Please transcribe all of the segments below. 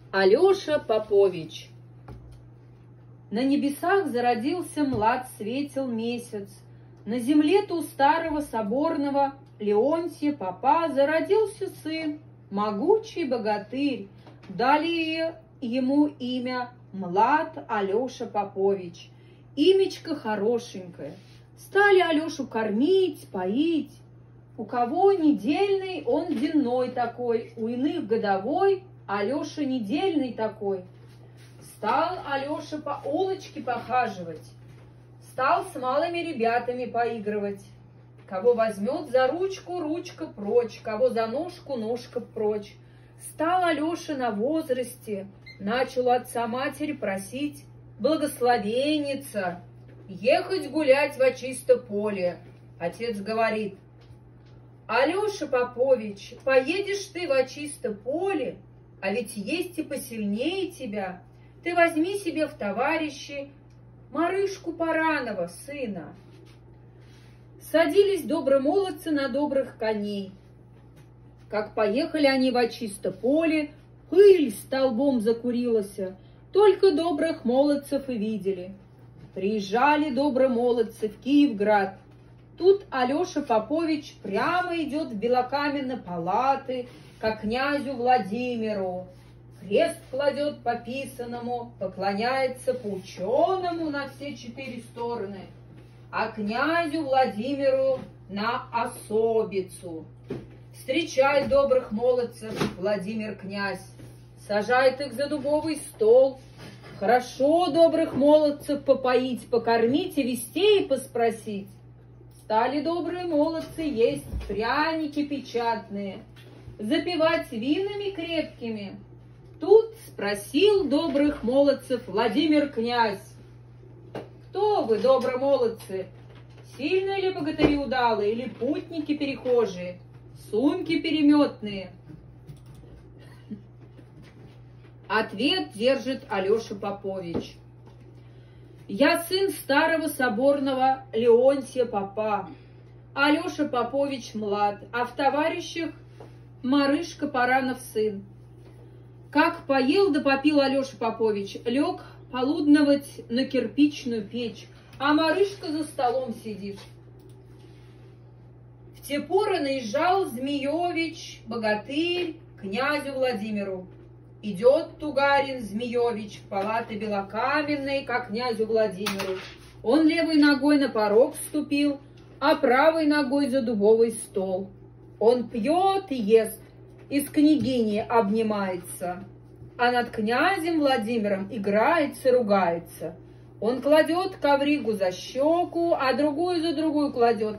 Алеша Попович. На небесах зародился млад, светил месяц. На земле-то у старого соборного Леонтия Попа зародился сын, могучий богатырь. Дали ему имя Млад Алеша Попович. Имечко хорошенькое. Стали Алешу кормить, поить. У кого недельный, он денной такой, у иных годовой, Алеша недельный такой. Стал Алеша по улочке похаживать, стал с малыми ребятами поигрывать. Кого возьмет за ручку, ручка прочь, кого за ножку, ножка прочь. Стал Алеша на возрасте, начал отца матери просить благословенница, ехать гулять во чисто поле. Отец говорит: Алеша Попович, поедешь ты во чисто поле, а ведь есть и посильнее тебя. Ты возьми себе в товарищи Марышку Паранова, сына. Садились добрые молодцы на добрых коней. Как поехали они во чисто поле, пыль столбом закурилась, только добрых молодцев и видели. Приезжали добрые молодцы в Киевград. Тут Алеша Попович прямо идет в белокаменные палаты ко князю Владимиру. Крест кладет по писанному, поклоняется по ученому на все 4 стороны, а князю Владимиру на особицу. Встречает добрых молодцев Владимир князь, сажает их за дубовый стол. Хорошо добрых молодцев попоить, покормить и вестей поспросить. Стали добрые молодцы есть пряники печатные, запивать винами крепкими. Тут спросил добрых молодцев Владимир князь: кто вы, добрые молодцы? Сильные ли богатыри удалые, или путники перехожие, сумки переметные? Ответ держит Алеша Попович: я сын старого соборного Леонтия Попа, Алеша Попович млад, а в товарищах Марышка Паранов сын. Как поел да попил Алеша Попович, лег полудновать на кирпичную печь, а Марышка за столом сидит. В те поры наезжал Змеевич, богатырь, князю Владимиру. Идет Тугарин Змеевич в палаты белокаменные, как князю Владимиру. Он левой ногой на порог вступил, а правой ногой за дубовый стол. Он пьет и ест, и с княгиней обнимается, а над князем Владимиром играется, ругается. Он кладет ковригу за щеку, а другую за другую кладет.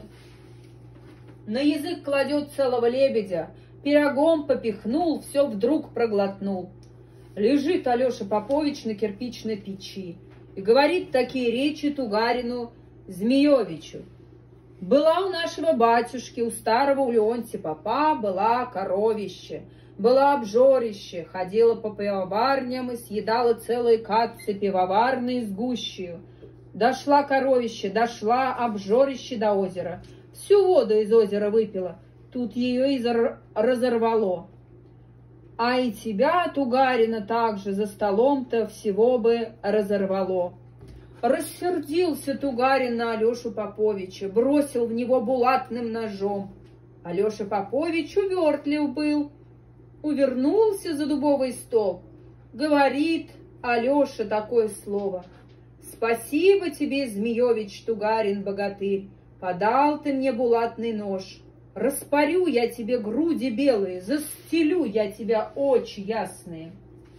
На язык кладет целого лебедя, пирогом попихнул, все вдруг проглотнул. Лежит Алеша Попович на кирпичной печи и говорит такие речи Тугарину Змеевичу: была у нашего батюшки, у старого у Леонтия Попа, была коровище, была обжорище, ходила по пивоварням и съедала целые катцы пивоварные с гущею. Дошла коровище, дошла обжорище до озера, всю воду из озера выпила, тут ее и разорвало. А и тебя, Тугарина, также за столом-то всего бы разорвало. Рассердился Тугарин на Алешу Поповича, бросил в него булатным ножом. Алеша Попович увертлив был, увернулся за дубовый стол. Говорит Алеша такое слово: спасибо тебе, Змеевич Тугарин богатырь, подал ты мне булатный нож. Распорю я тебе груди белые, застелю я тебя очи ясные.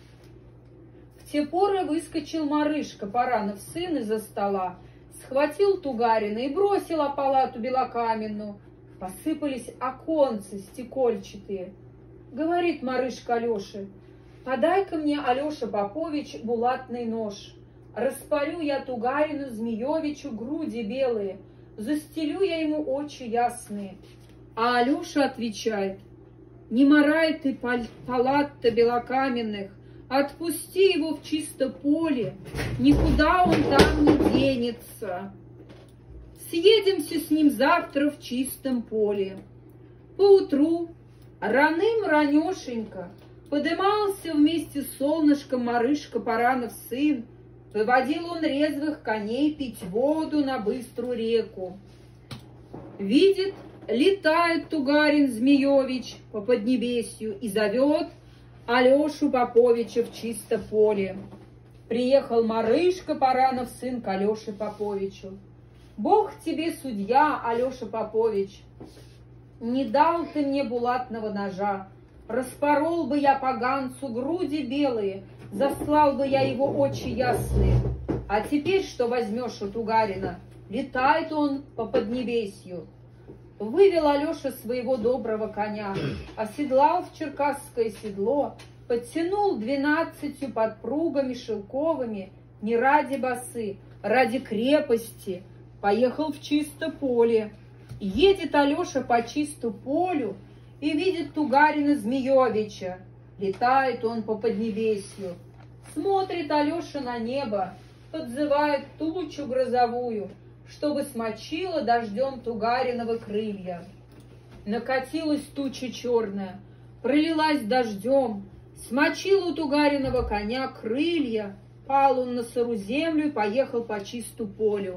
В те поры выскочил Марышка Паранов сын из-за стола, схватил Тугарина и бросил о палату белокаменную. Посыпались оконцы стекольчатые. Говорит Марышка Алёше: подай-ка мне, Алеша Попович, булатный нож. Распорю я Тугарину Змеевичу груди белые, застелю я ему очи ясные. А Алеша отвечает: не морай ты палат-то белокаменных, отпусти его в чисто поле, никуда он там не денется. Съедемся с ним завтра в чистом поле. Поутру, раным ранешенько, Подымался вместе с солнышком Марышка, Паранов сын. Выводил он резвых коней пить воду на быструю реку. Видит, летает Тугарин Змеевич по поднебесью и зовет Алешу Поповича в чисто поле. Приехал Марышка, Паранов сын, к Алёше Поповичу. Бог тебе судья, Алеша Попович. Не дал ты мне булатного ножа. Распорол бы я поганцу груди белые, заслал бы я его очи ясные. А теперь что возьмешь у Тугарина? Летает он по поднебесью. Вывел Алеша своего доброго коня, оседлал в черкасское седло, подтянул 12 подпругами шелковыми, не ради басы, ради крепости, поехал в чисто поле. Едет Алеша по чисту полю и видит Тугарина Змеевича. Летает он по поднебесью. Смотрит Алеша на небо, подзывает тучу грозовую, чтобы смочила дождем Тугариновы крылья. Накатилась туча черная, пролилась дождем, смочила у Тугариного коня крылья, пал он на сырую землю и поехал по чисту полю.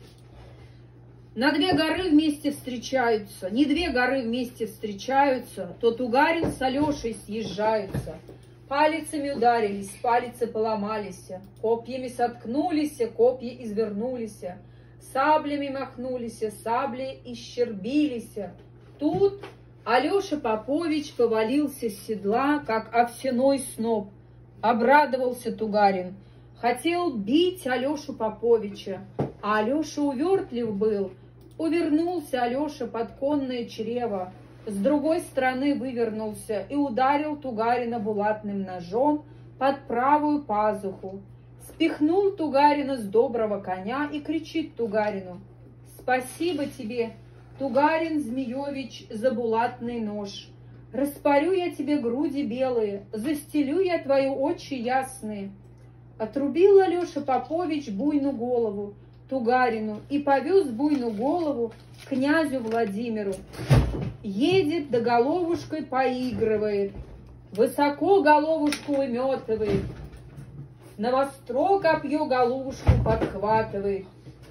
На две горы вместе встречаются, не две горы вместе встречаются, то Тугарин с Алешей съезжаются. Палицами ударились, палицы поломались, копьями соткнулись, копья извернулись, саблями махнулись, сабли исчербились. Тут Алеша Попович повалился с седла, как овсяной сноп. Обрадовался Тугарин, хотел бить Алешу Поповича, а Алеша увертлив был. Увернулся Алеша под конное чрево, с другой стороны вывернулся и ударил Тугарина булатным ножом под правую пазуху. Спихнул Тугарина с доброго коня и кричит Тугарину: «Спасибо тебе, Тугарин Змеевич, за булатный нож. Распорю я тебе груди белые, застелю я твои очи ясные». Отрубил Алеша Попович буйную голову Тугарину и повез буйную голову к князю Владимиру. Едет, да головушкой поигрывает, высоко головушку выметывает, на востро копье головушку подхватывает.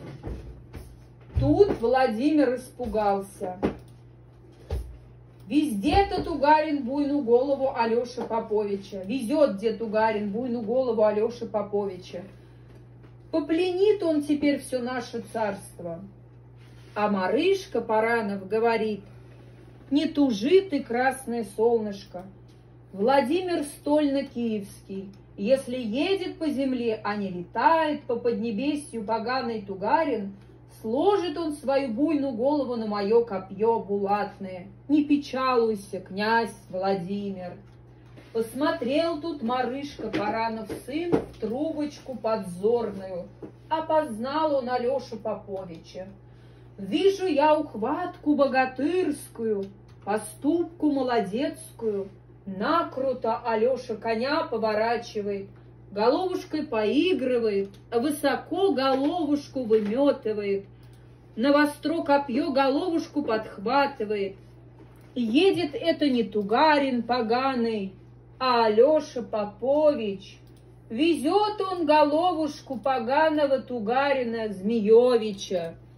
Тут Владимир испугался. Везде-то Тугарин буйную голову Алеши Поповича. Везет где Тугарин буйную голову Алеши Поповича. Попленит он теперь все наше царство. А Марышка Паранов говорит: не тужи ты, красное солнышко. Владимир стольно-киевский, если едет по земле, а не летает по поднебесью поганый Тугарин, сложит он свою буйную голову на мое копье булатное. Не печалуйся, князь Владимир. Посмотрел тут Марышка Паранов сын в трубочку подзорную. Опознал он Алешу Поповича. Вижу я ухватку богатырскую, поступку молодецкую. Накруто Алеша коня поворачивает, головушкой поигрывает, высоко головушку выметывает, на востро копье головушку подхватывает. Едет это не Тугарин поганый, а Алеша Попович. Везет он головушку поганого Тугарина Змеевича.